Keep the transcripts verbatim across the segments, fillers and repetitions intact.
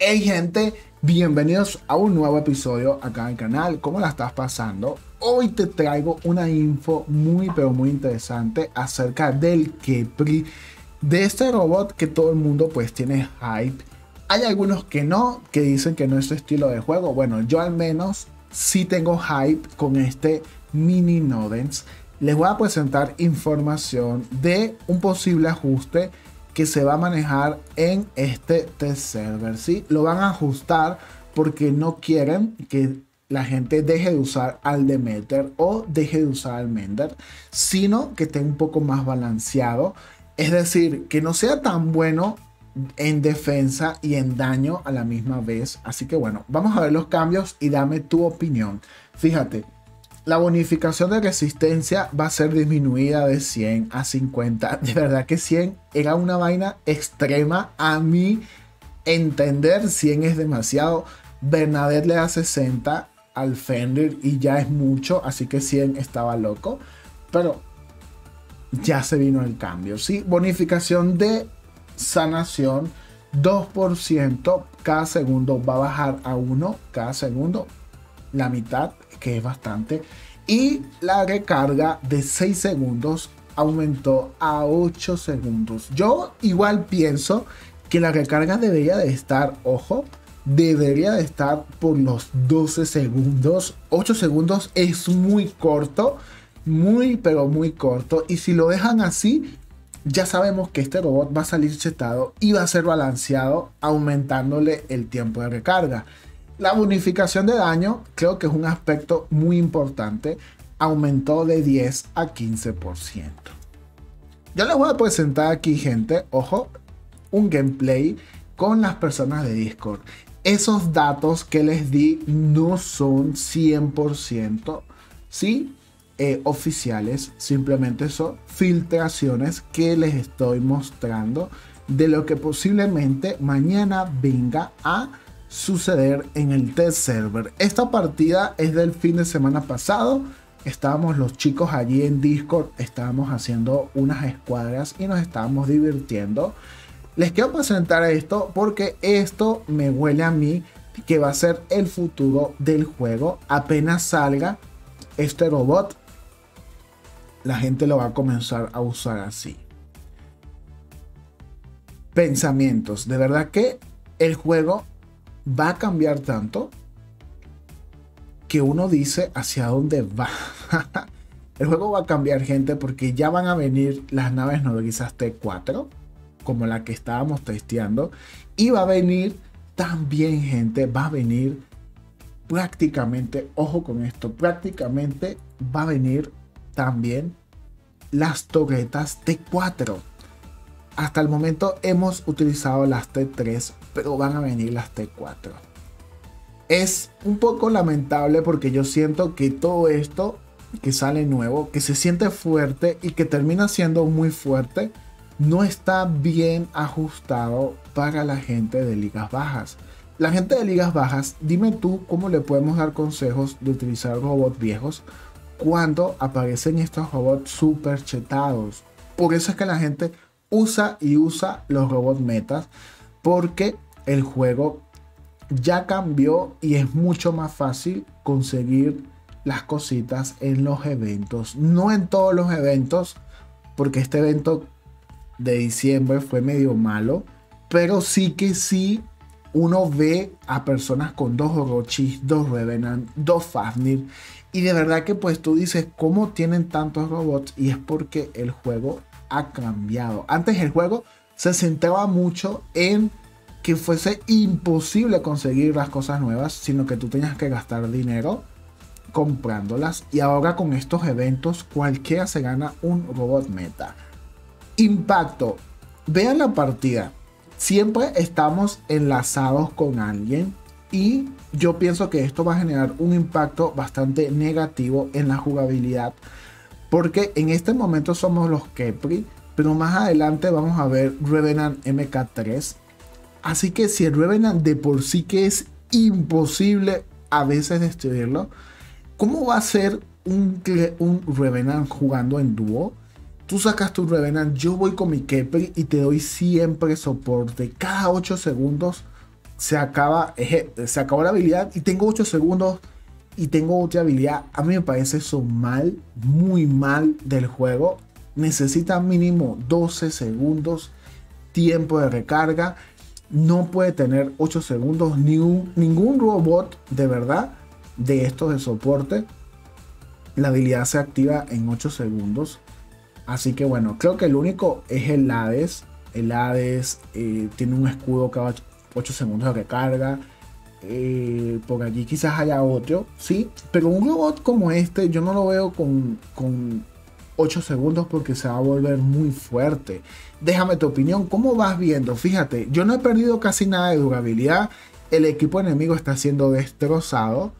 Hey gente, bienvenidos a un nuevo episodio acá en el canal. ¿Cómo la estás pasando? Hoy te traigo una info muy pero muy interesante acerca del Khepri, de este robot que todo el mundo pues tiene hype. Hay algunos que no, que dicen que no es su estilo de juego. Bueno, yo al menos sí tengo hype con este mini Nodens. Les voy a presentar información de un posible ajuste que se va a manejar en este test server, ¿sí? Lo van a ajustar porque no quieren que la gente deje de usar al Demeter o deje de usar al Mender, sino que esté un poco más balanceado, es decir, que no sea tan bueno en defensa y en daño a la misma vez. Así que bueno, vamos a ver los cambios y dame tu opinión. Fíjate, la bonificación de resistencia va a ser disminuida de cien a cincuenta. De verdad que cien era una vaina extrema. A mi entender, cien es demasiado. Bernadette le da sesenta al Fenrir y ya es mucho. Así que cien estaba loco. Pero ya se vino el cambio, ¿sí? Bonificación de sanación, dos por ciento cada segundo. Va a bajar a uno cada segundo. La mitad, que es bastante, y la recarga de seis segundos aumentó a ocho segundos. Yo igual pienso que la recarga debería de estar, ojo, debería de estar por los doce segundos. ocho segundos es muy corto, muy pero muy corto, y si lo dejan así, ya sabemos que este robot va a salir chetado y va a ser balanceado aumentándole el tiempo de recarga. La bonificación de daño creo que es un aspecto muy importante. Aumentó de diez a quince por ciento. Yo les voy a presentar aquí, gente, ojo, un gameplay con las personas de Discord. Esos datos que les di no son cien por ciento, ¿sí? Eh, oficiales, simplemente son filtraciones que les estoy mostrando de lo que posiblemente mañana venga a suceder en el test server. Esta partida es del fin de semana pasado. Estábamos los chicos allí en Discord, estábamos haciendo unas escuadras y nos estábamos divirtiendo. Les quiero presentar esto porque esto me huele a mí que va a ser el futuro del juego. Apenas salga este robot, la gente lo va a comenzar a usar así. Pensamientos, de verdad que el juego va a cambiar tanto que uno dice hacia dónde va. El juego va a cambiar, gente, porque ya van a venir las naves nodrizas T cuatro, como la que estábamos testeando, y va a venir también, gente, va a venir prácticamente, ojo con esto, prácticamente va a venir también las torretas T cuatro. Hasta el momento hemos utilizado las T tres, pero van a venir las T cuatro. Es un poco lamentable porque yo siento que todo esto que sale nuevo, que se siente fuerte y que termina siendo muy fuerte, no está bien ajustado para la gente de ligas bajas. La gente de ligas bajas, dime tú cómo le podemos dar consejos de utilizar robots viejos cuando aparecen estos robots super chetados. Por eso es que la gente usa y usa los robots metas, porque el juego ya cambió y es mucho más fácil conseguir las cositas en los eventos. No en todos los eventos, porque este evento de diciembre fue medio malo, pero sí que sí uno ve a personas con dos Orochis, dos Revenant, dos Fafnir, y de verdad que pues tú dices, ¿cómo tienen tantos robots? Y es porque el juego ha cambiado. Antes el juego se centraba mucho en que fuese imposible conseguir las cosas nuevas, sino que tú tenías que gastar dinero comprándolas, y ahora con estos eventos cualquiera se gana un robot meta. Impacto, vean la partida, siempre estamos enlazados con alguien y yo pienso que esto va a generar un impacto bastante negativo en la jugabilidad, porque en este momento somos los Khepri, pero más adelante vamos a ver Revenant M K tres. Así que si el Revenant de por sí que es imposible a veces destruirlo, ¿cómo va a ser un, un Revenant jugando en dúo? Tú sacas tu Revenant, yo voy con mi Khepri y te doy siempre soporte. Cada ocho segundos se acaba, eje, se acabó la habilidad y tengo ocho segundos y tengo otra habilidad. A mí me parece eso mal, muy mal del juego. Necesita mínimo doce segundos tiempo de recarga. No puede tener ocho segundos ni un, ningún robot de verdad de estos de soporte. La habilidad se activa en ocho segundos. Así que bueno, creo que el único es el Hades. El Hades eh, tiene un escudo cada ocho segundos de recarga. Eh, por aquí quizás haya otro, sí. Pero un robot como este yo no lo veo con, con ocho segundos porque se va a volver muy fuerte. Déjame tu opinión, ¿cómo vas viendo? Fíjate, yo no he perdido casi nada de durabilidad. El equipo enemigo está siendo destrozado.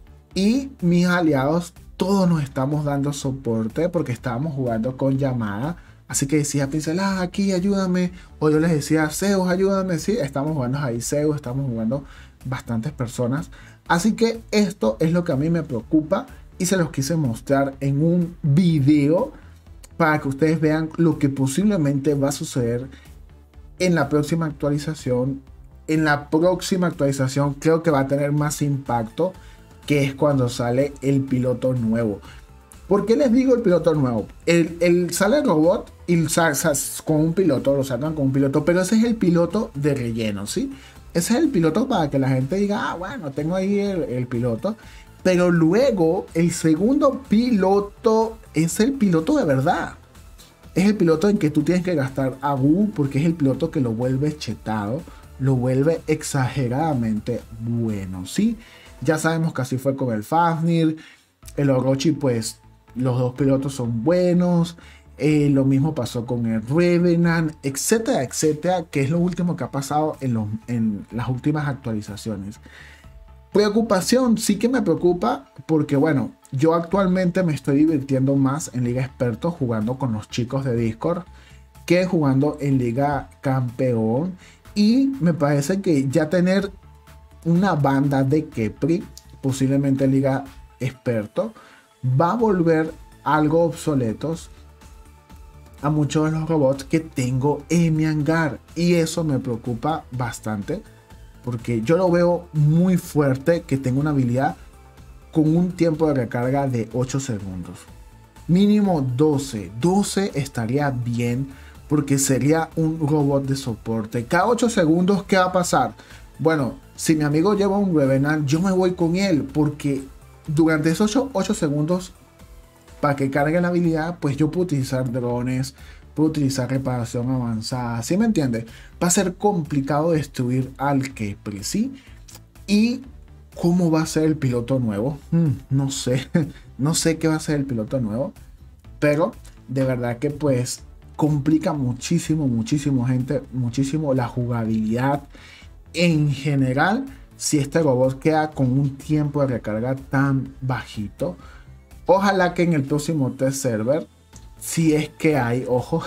Y mis aliados, todos nos estamos dando soporte porque estábamos jugando con llamada. Así que decía Pincel, ah, aquí ayúdame. O yo les decía, Zeus, ayúdame. Sí, estamos jugando ahí Zeus, estamos jugando bastantes personas. Así que esto es lo que a mí me preocupa. Y se los quise mostrar en un video para que ustedes vean lo que posiblemente va a suceder en la próxima actualización. En la próxima actualización creo que va a tener más impacto, que es cuando sale el piloto nuevo. ¿Por qué les digo el piloto nuevo? El, el sale el robot y sa, sa, con un piloto, lo sacan con un piloto, pero ese es el piloto de relleno, ¿sí? Ese es el piloto para que la gente diga, ah, bueno, tengo ahí el, el piloto. Pero luego el segundo piloto es el piloto de verdad. Es el piloto en que tú tienes que gastar A U porque es el piloto que lo vuelve chetado, lo vuelve exageradamente bueno, ¿sí? Ya sabemos que así fue con el Fafnir, el Orochi, pues los dos pilotos son buenos. Eh, lo mismo pasó con el Revenant, etcétera, etcétera, que es lo último que ha pasado en, los, en las últimas actualizaciones. Preocupación, sí que me preocupa porque bueno, yo actualmente me estoy divirtiendo más en Liga Experto jugando con los chicos de Discord que jugando en Liga Campeón. Y me parece que ya tener una banda de Khepri, posiblemente en Liga Experto, va a volver algo obsoletos a muchos de los robots que tengo en mi hangar. Y eso me preocupa bastante, porque yo lo veo muy fuerte que tenga una habilidad con un tiempo de recarga de ocho segundos. Mínimo doce. doce estaría bien, porque sería un robot de soporte. Cada ocho segundos, ¿qué va a pasar? Bueno, si mi amigo lleva un Revenant, yo me voy con él, porque durante esos ocho segundos, para que cargue la habilidad, pues yo puedo utilizar drones, puedo utilizar reparación avanzada, ¿sí me entiende? Va a ser complicado destruir al Khepri, ¿sí? ¿Y cómo va a ser el piloto nuevo? Hmm, no sé, no sé qué va a ser el piloto nuevo, pero de verdad que pues complica muchísimo, muchísimo, gente, muchísimo la jugabilidad en general si este robot queda con un tiempo de recarga tan bajito. Ojalá que en el próximo test server, si es que hay, ojo,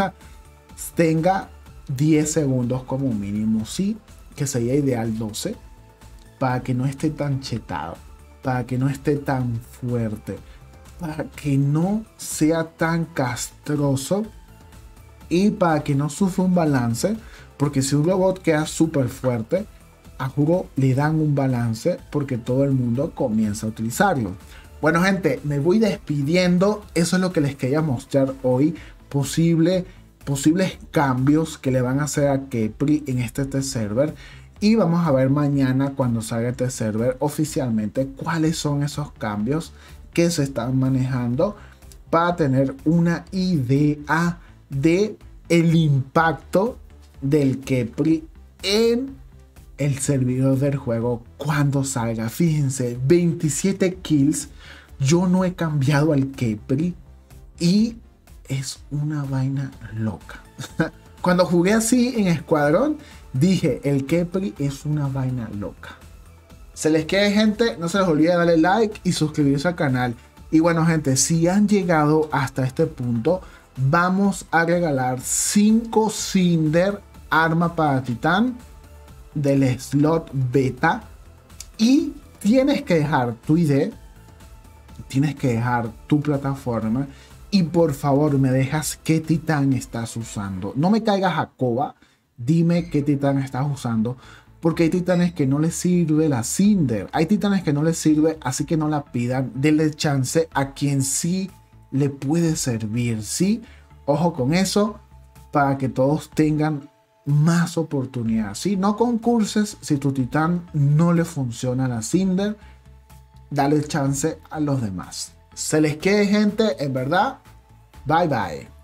tenga diez segundos como mínimo, sí, que sería ideal doce, para que no esté tan chetado, para que no esté tan fuerte, para que no sea tan castroso y para que no sufra un balance, porque si un robot queda súper fuerte, a juro le dan un balance porque todo el mundo comienza a utilizarlo. Bueno, gente, me voy despidiendo. Eso es lo que les quería mostrar hoy. Posible, posibles cambios que le van a hacer a Khepri en este test server. Y vamos a ver mañana, cuando salga este server oficialmente, cuáles son esos cambios que se están manejando para tener una idea de el impacto del Khepri en el servidor del juego cuando salga. Fíjense, veintisiete kills. Yo no he cambiado al Khepri y es una vaina loca. Cuando jugué así en Escuadrón, dije, el Khepri es una vaina loca. Se les quiere, gente, no se les olvide darle like y suscribirse al canal. Y bueno, gente, si han llegado hasta este punto, vamos a regalar cinco Cinder, arma para Titán, del slot beta. Y tienes que dejar tu I D, tienes que dejar tu plataforma y por favor me dejas qué titán estás usando. No me caigas a coba, dime qué titán estás usando Porque hay titanes que no les sirve la Cinder. Hay titanes que no les sirve, así que no la pidan. Denle chance a quien sí le puede servir, ¿sí? Ojo con eso, para que todos tengan más oportunidad, ¿sí? No concurses si tu titán no le funciona la Cinder. Dale chance a los demás. Se les quede, gente, en verdad. Bye bye.